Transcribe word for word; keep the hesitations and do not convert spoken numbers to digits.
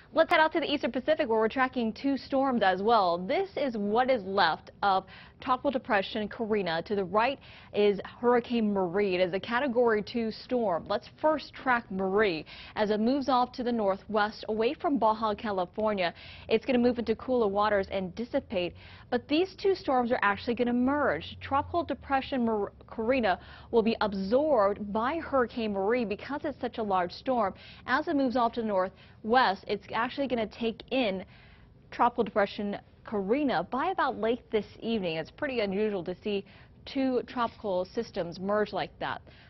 Let's head out to the Eastern Pacific where we're tracking two storms as well. This is what is left of Tropical Depression Karina. To the right is Hurricane Marie. It is a Category two storm. Let's first track Marie as it moves off to the northwest away from Baja, California. It's going to move into cooler waters and dissipate. But these two storms are actually going to merge. Tropical Depression Mar Karina will be absorbed by Hurricane Marie because it's such a large storm. As it moves off to the northwest, it's actually going to take in Tropical Depression Karina by about late this evening. It's pretty unusual to see two tropical systems merge like that.